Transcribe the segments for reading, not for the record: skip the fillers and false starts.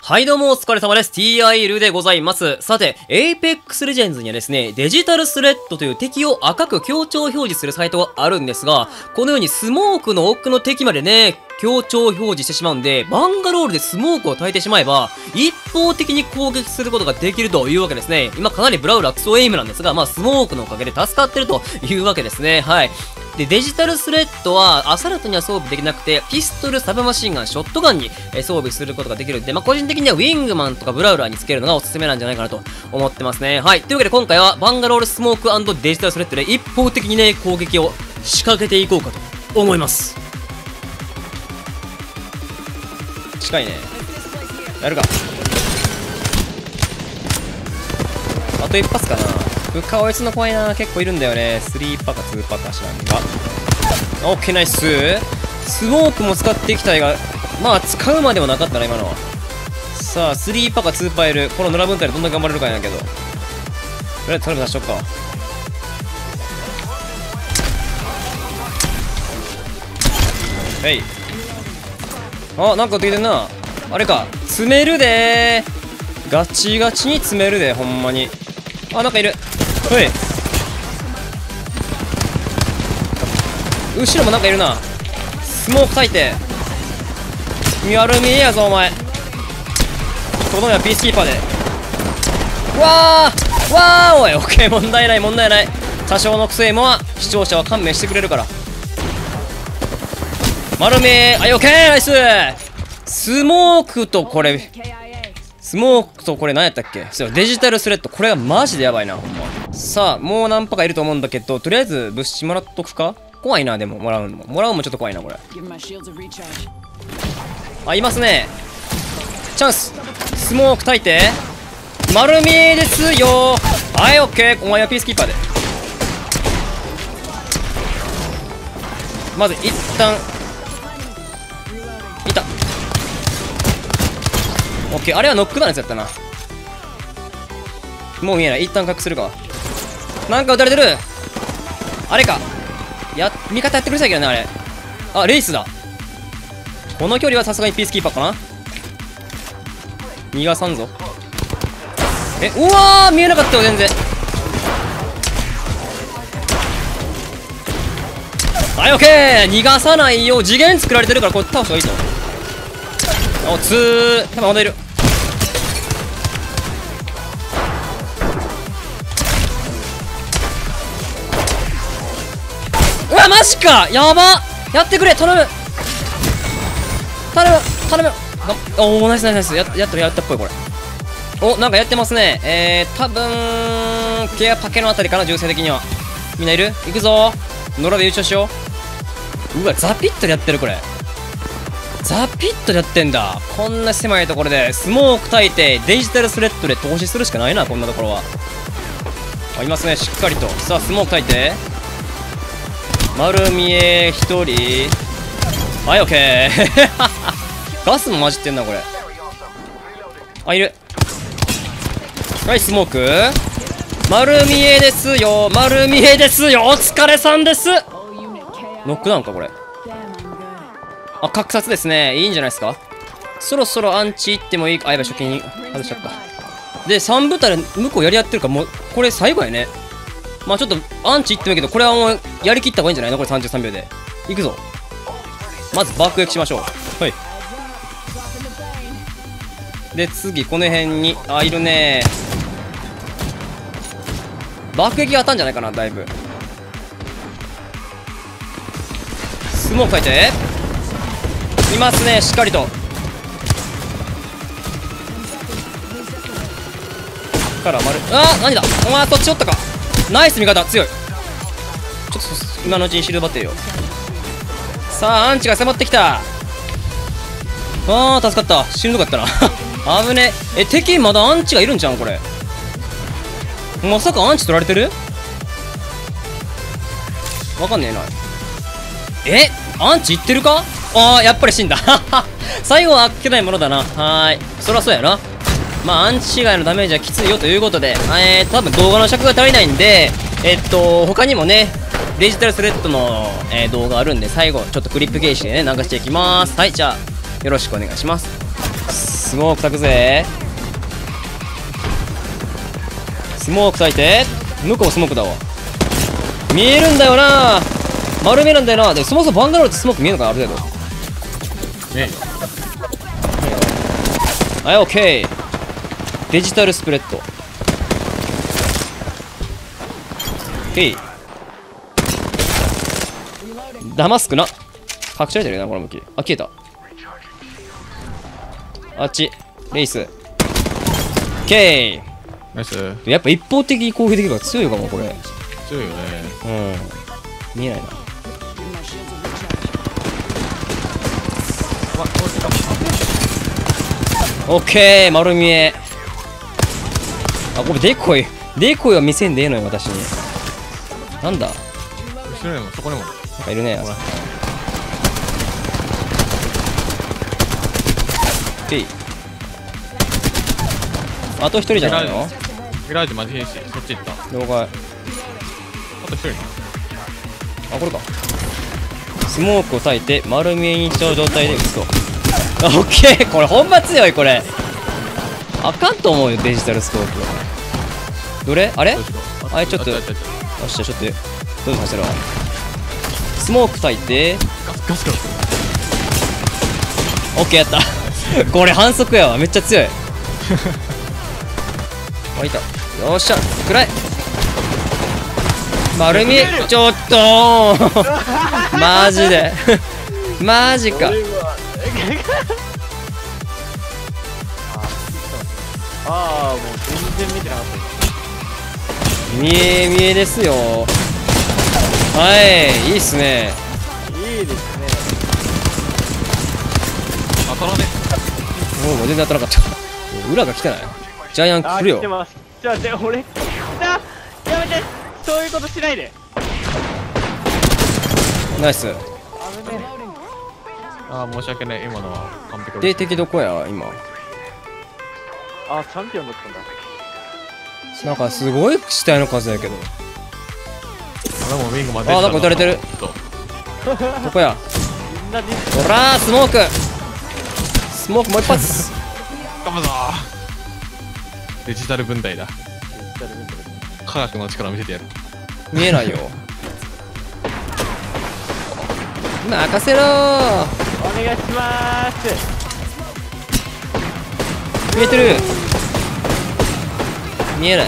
はいどうもお疲れ様です。TIL でございます。さて、Apex Legends にはですね、デジタルスレッドという敵を赤く強調表示するサイトがあるんですが、このようにスモークの奥の敵までね、強調表示してしまうんで、バンガロールでスモークを焚いてしまえば、一方的に攻撃することができるというわけですね。今かなりブラウラクソエイムなんですが、スモークのおかげで助かってるというわけですね。はい。で、デジタルスレッドは、アサルトには装備できなくて、ピストル、サブマシンガン、ショットガンに装備することができるんで、個人的にはウィングマンとかブラウラーにつけるのがおすすめなんじゃないかなと思ってますね。はい。というわけで今回は、バンガロールスモーク&デジタルスレッドで一方的にね、攻撃を仕掛けていこうかと思います。近いね。やるか。あと一発かな。顔打つの怖いな。結構いるんだよね。3パか2パか知らんが。オッケーナイス。スモークも使っていきたいが、使うまでもなかったな、今のは。さあ、3パか2パいる。この野良分隊でどんだけ頑張れるかやけど。とりあえずトラブル出しとくか。はい。あ、なんか出てんな。あれか。詰めるでー。ガチガチに詰めるで、ほんまに。あ、なんかいる。ほい。後ろもなんかいるな。スモーク焚いて。悪見えやぞ、お前。このやピースキーパーで。わーわーおい、オッケー、問題ない、問題ない。多少の癖も視聴者は勘弁してくれるから。丸見え、はい、オッケー、ナイス。スモークとこれ何やったっけ。そう、デジタルスレッド。これがマジでやばいな、ほんま。さあ、もう何パかいると思うんだけど、とりあえず物資もらっとくか。怖いな、でも、もらうのも。もらうのもちょっと怖いな、これ。あ、いますね。チャンス。スモーク焚いて。丸見えですよ。はい、オッケー。お前はピースキーパーで。まず、一旦。いた。オッケー。あれはノックダウンのやつやったな。もう見えない。一旦隠するか。なんか撃たれてる。あれか。味方やってくれたけどね、あれ。あ、レイスだ。この距離はさすがにピースキーパーかな。逃がさんぞ。うわー、見えなかったよ、全然。はい、オッケー。逃がさないよ。次元作られてるから、これ倒した方がいいぞ。お、多分まだいる。うわ、マジか。やば。やってくれ、頼む。頼む。おー、ナイスナイスナイス。やったっぽい、これ。お、なんかやってますね。多分ケアパケのあたりかな、銃声的には。みんないる？行くぞ。野良で優勝しよう。うわ、ザピットでやってる、これ。ザピットでやってんだ。こんな狭いところでスモーク焚いてデジタルスレッドで投資するしかないな、こんなところは。あ、いますね、しっかりと。さあ、スモーク焚いて。丸見え1人。はい、オッケー。ガスも混じってんな、これ。あ、いる。はい、スモーク。丸見えですよ。丸見えですよ。お疲れさんです。ノックダウンか、これ。あ、格殺ですね。いいんじゃないですか。そろそろアンチ行ってもいいか。あ、やばい、初見に外しちゃった。で、3部隊で向こうやり合ってるから、もう、これ最後やね。ちょっと、アンチ行ってもいいけど、これはもう、やりきった方がいいんじゃないのこれ33秒で。行くぞ。まず爆撃しましょう。はい。で、次、この辺に、あ、いるね。爆撃が当たんじゃないかな、だいぶ。スモーク焚いて。いますね、しっかりと。から丸。あ、何だ。お前そっちおったか。ナイス味方、強い。ちょっと今のうちにシールドバッテリーよ。さあ、アンチが迫ってきた。あー、助かった。しんどかったな。危ねえ。敵まだアンチがいるんちゃうん、これ。まさかアンチ取られてる？わかんねえな。アンチいってるか？あー、やっぱり死んだ。最後はあっけないものだな。はーい。そりゃそうやな。アンチ以外のダメージはきついよということで、多分動画の尺が足りないんで、他にもね、デジタルスレッドの、動画あるんで、最後、ちょっとクリップ形式でね、流していきます。はい、じゃあ、よろしくお願いします。 スモーク焚くぜ。スモーク焚いて、向こうスモークだわ。見えるんだよな、丸見えなんだよな。でもそもそもバンガローってスモーク見えるのかな、ある程度。 ねはい、オッケー。デジタルスプレッド。へい。騙すくな。隠しられてるな、この向き。あ、消えた。あっち。レイス。オッケナイス。 ー。やっぱ一方的に攻撃できるから強いかも、これ。 強いよね。 うん。見えないな。オッケー、丸見え。あ、これデコイ。デコイは見せんでええのよ、私に。なんだ、 後ろにもそこにも。 なんかいるね。へい。あと一人じゃないの？ ミラージュマジ変死。そっち行った。 了解。 あと一人。 あ、これか。スモークを焚いて丸見えにした状態で撃つと。オッケー、これほんま強い。これあかんと思うよ、デジタルスコープ。どれあれあれ、ちょっとよっしゃ、ちょっとどうぞさせろ。スモーク焚いてガスガス。 オッケー、やったこれ反則やわ、めっちゃ強いあ、いた。よっしゃ、暗い。丸見え、ちょっとーマジでマジか。 ああ、もう全然見てなかった。 見え見えですよ。はい、いいっすね。 いいですね。 当たらね。 もう全然当たらなかった裏が来てない。ジャイアン来るよ。 来てます。ちょっと待って、俺、やめて、そういうことしないで。 ナイス。 危ねああ、申し訳ない。今のは完璧。 で、敵どこや今。 あ、チャンピオンだったんだ。 なんかすごい死体の数やけど。 あ、でもウィングまで。 あ、なんか撃たれてる。どこや。 みんなでほらー、スモーク。スモークもう一発頑張るぞー。デジタル分隊だ。科学の力を見せてやる。 見えないよ任せろー。 お願いしまーす。 見えてる。見えない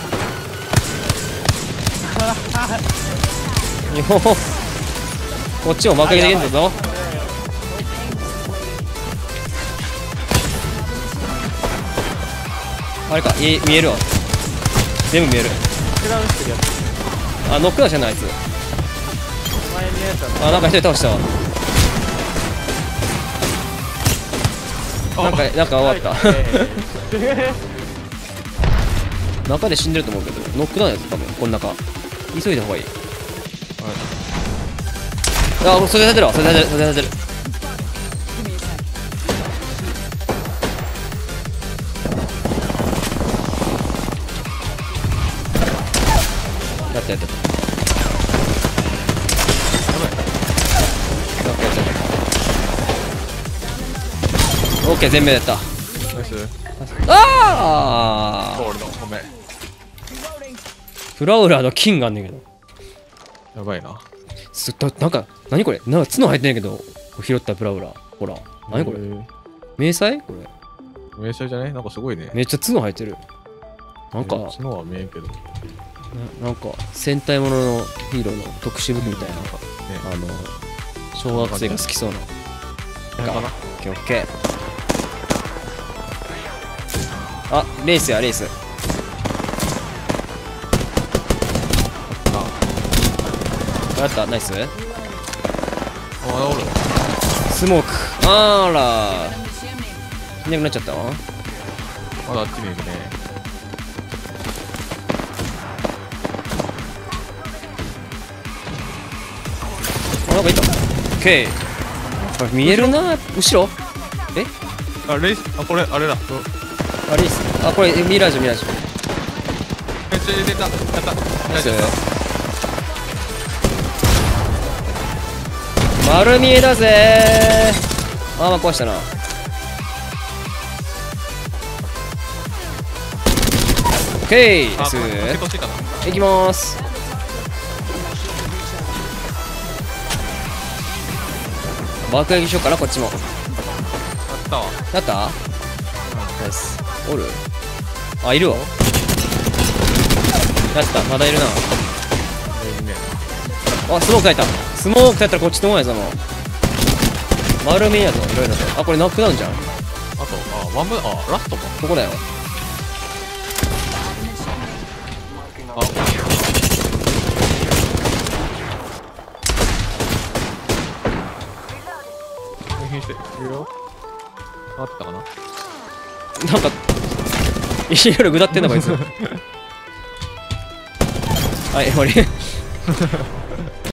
よほほ。こっちを負けできるんだぞ。あれか、見えるわ。全部見える。 クラウンしてるやつ。 あ、ノックダウンしてんなあいつ。 お前のやつはあ、なんか一人倒したわ。なんか終わった中で死んでると思うけど、ノックダウンやつ多分この中。急いだ方がいい。あ、それ立てるわ、それ立てる、それ立てる。やったやったやった。オッケー、全面やった。 ナイス。 ああ、 俺のごめん。 フラウラーの金があんねんけど。 やばいな。 なんか、何これ、なんか角入ってんねんけど、拾ったフラウラー。ほら、何これ、迷彩これ。 迷彩じゃない？なんかすごいね。 めっちゃ角入ってる。なんか、 角は見えんけど。 なんか、戦隊もののヒーローの特殊武器みたいな、小学生が好きそうな。 なんかな。 オッケーオッケー。あ、レースや、レース。やった、ナイス。 あ、おる。 スモーク。あらいなくなっちゃったわ。 まだあっちにいるね。 あ、なんかいた。オッケー。これ見えるな。後ろえあ、レイス、あ、これ、あれだ。 あ、レース。あ、これミラージュ、ミラージュ。 めっちゃ入れた。やった。 ナイス。丸見えだぜー。あー、まあ壊したな。 ケー。 あ、 ナイス。 これ助けてほしいかな。 いきまーす。爆撃しようかな、こっちも。 あったわ。 なった？ナイス。おる？あ、いるわ。やった、まだいるな。 いいね。 あ、スモーク焚いた。スモーク焚いたらこっちの方やぞ、もう。丸めやぞ、いろいろと。あ、これノックダウンじゃん。 あと、ワンブ、ラストか。 ここだよ。 あ、変してるよ。あったかな。 なんか、いろいろぐだってんな、こいつ。はい、終わり。